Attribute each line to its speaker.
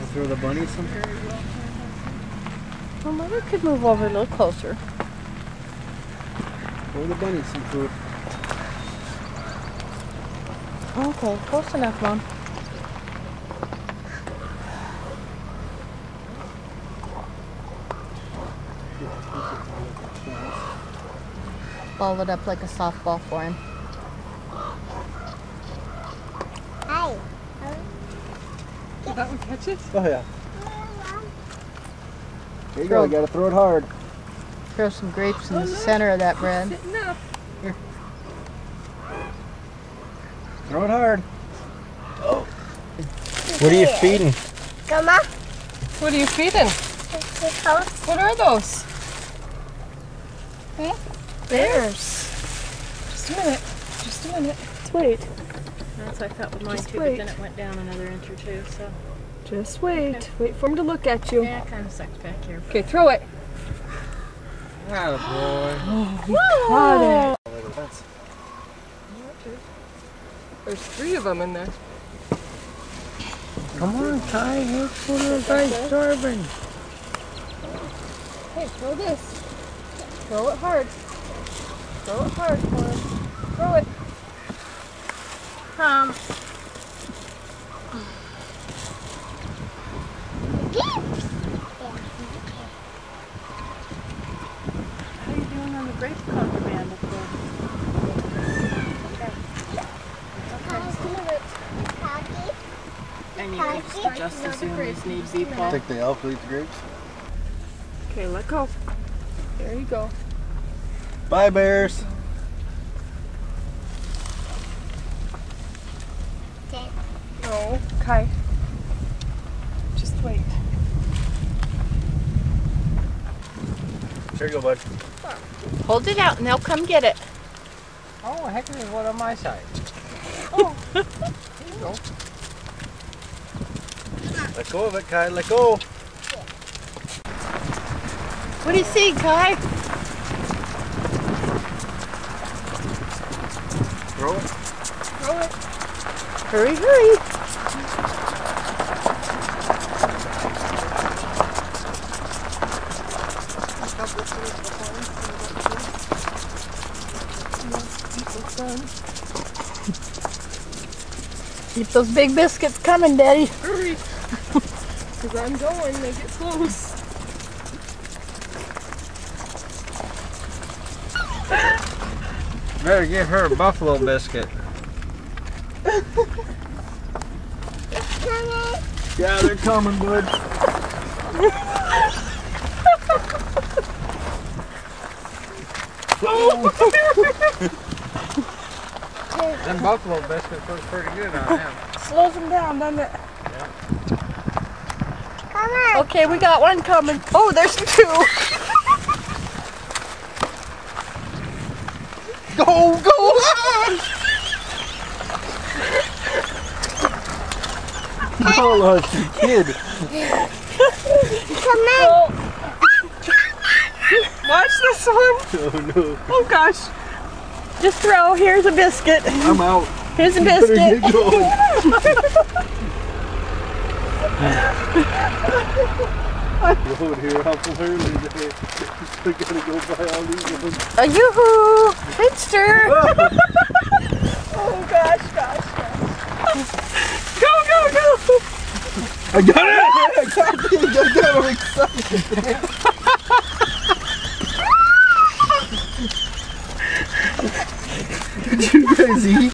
Speaker 1: Throw the bunny some food.
Speaker 2: Well, Mother could move over a little closer.
Speaker 1: Throw the bunny some food.
Speaker 2: Okay, close enough, Mom. Ball it up like a softball for him.
Speaker 3: Hi.
Speaker 4: Did that one catch it?
Speaker 1: Oh yeah. There you go, you gotta throw it hard.
Speaker 2: Throw some grapes in the center of that bread.
Speaker 4: Sitting up.
Speaker 1: Here. Throw it hard. Oh. What are you feeding?
Speaker 3: Come on.
Speaker 4: What are you feeding? What are those? Bears. Just a minute. Just a minute. Just wait.
Speaker 2: That's what I thought with mine
Speaker 4: Just
Speaker 2: too,
Speaker 4: wait.
Speaker 2: but then it went down another inch or two, so.
Speaker 4: Just wait.
Speaker 2: Okay.
Speaker 4: Wait for him to look at you.
Speaker 2: Yeah, it kind of sucks back here.
Speaker 4: Okay, throw it.
Speaker 1: Attaboy.
Speaker 4: Got it. There's 3 of them in there.
Speaker 1: Come on, Khye. Look for the guy's starving.
Speaker 4: Hey, throw this. Throw it hard. Throw it hard for him. Throw it.
Speaker 2: How are you doing on the grape contraband up there? I need to just as soon as need be, Paul.
Speaker 1: Think the elf will eat the grapes?
Speaker 4: Okay, let go. There you go.
Speaker 1: Bye, bears.
Speaker 4: No, Khye. Just wait.
Speaker 1: There you go, bud.
Speaker 2: Hold it out and they'll come get it.
Speaker 1: Oh, heck, there's one on my side.
Speaker 4: Oh,
Speaker 1: There you go. Let go of it, Khye. Let go.
Speaker 2: What do you see, Khye?
Speaker 1: Throw it.
Speaker 4: throw it.
Speaker 2: Hurry, hurry. Keep those big biscuits coming, Daddy.
Speaker 4: Hurry. Because I'm going, they get close.
Speaker 1: Better give her a buffalo biscuit. Yeah, they're coming, bud. Them buffalo biscuits look pretty good on him.
Speaker 4: Slows them down, doesn't it?
Speaker 3: Come on.
Speaker 2: Okay, we got one coming. Oh, there's 2.
Speaker 1: Go, go! Oh, look, kid.
Speaker 3: Come on.
Speaker 4: Watch this one.
Speaker 1: Oh, no.
Speaker 4: Oh gosh.
Speaker 2: Just throw. Here's a biscuit.
Speaker 1: I'm out.
Speaker 2: Here's a
Speaker 1: Better
Speaker 2: biscuit.
Speaker 1: get going. Road here, awful early today. We gotta go buy all these ones.
Speaker 2: A yoo-hoo! Finster!
Speaker 4: Oh gosh, gosh, gosh. Go, go, go!
Speaker 1: I got it! I got it! I got it! I'm excited. Did you guys eat?